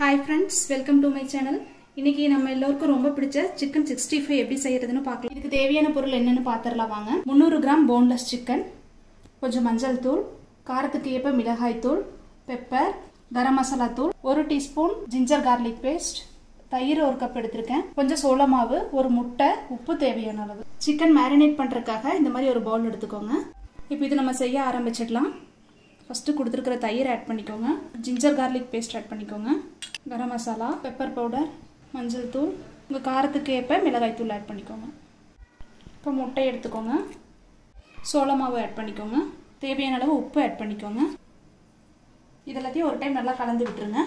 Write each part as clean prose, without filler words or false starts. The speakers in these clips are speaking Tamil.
Hi friends, welcome to my channel. இன்னைக்கு நம்ம எல்லாருக்கும் ரொம்ப பிடிச்ச chicken 65 எப்படி செய்யறதுன்னு பார்க்கலாம். இதுக்கு தேவையான பொருள் என்னன்னு பார்த்தறலாம் வாங்க. 300 கிராம் boneless chicken, கொஞ்சம் மஞ்சள் தூள், காரத்துக்கு ஏற்ப மிளகாய் தூள், பெப்பர், கரம் மசாலா தூள், 1 டீஸ்பூன் ginger garlic paste, தயிர் 1 கப் எடுத்துர்க்கேன், கொஞ்சம் சோள மாவு, ஒரு முட்டை, உப்பு தேவையான அளவு. chicken marinate பண்றதுக்காக இந்த மாதிரி ஒரு பவுல் எடுத்துக்கோங்க. இப்போ இது நம்ம செய்ய ஆரம்பிச்சிடலாம். फर्स्ट கொடுத்திருக்கிற தயிர் ஆட் பண்ணிக்கோங்க, ginger garlic paste ஆட் பண்ணிக்கோங்க, கரம் மசாலா, பெப்பர் பவுடர், மஞ்சள் தூள், உங்க காரத்துக்கு ஏற்ப மிளகாய் தூள் ஆட் பண்ணிக்கோங்க. இப்போ முட்டை எடுத்துக்கோங்க, சோள மாவு ஆட் பண்ணிக்கோங்க, தேவையான அளவு உப்பு ஆட் பண்ணிக்கோங்க. இதெல்லாத்தையும் ஒரு டைம் நல்லா கலந்து விட்டுருங்க.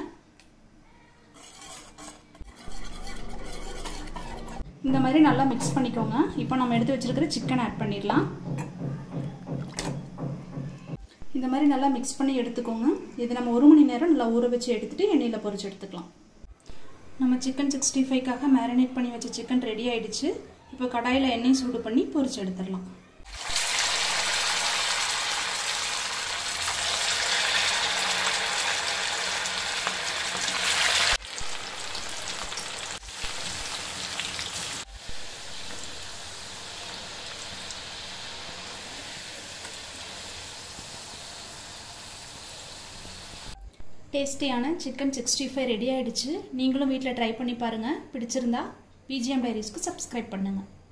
இந்த மாதிரி நல்லா mix பண்ணிக்கோங்க. இப்போ நம்ம எடுத்து வச்சிருக்கிற chicken ஆட் பண்ணிரலாம். இந்த மாதிரி நல்லா mix பண்ணி எடுத்துக்கோங்க. இது நம்ம 1 மணி நேரம் நல்லா ஊற வச்சு எடுத்துட்டு எண்ணெயில பொரிச்சு எடுத்துக்கலாம். நம்ம chicken 65 க்காக மேரினேட் பண்ணி வச்ச chicken ரெடி ஆயிடுச்சு. இப்போ கடாயில எண்ணெய் சூடு பண்ணி பொரிச்சு எடுத்துறலாம். டேஸ்டியான chicken 65 ரெடி ஆயிடுச்சு. நீங்களும் வீட்ல ட்ரை பண்ணி பாருங்க. பிடிச்சிருந்தா BGM Diaries க்கு subscribe பண்ணுங்க.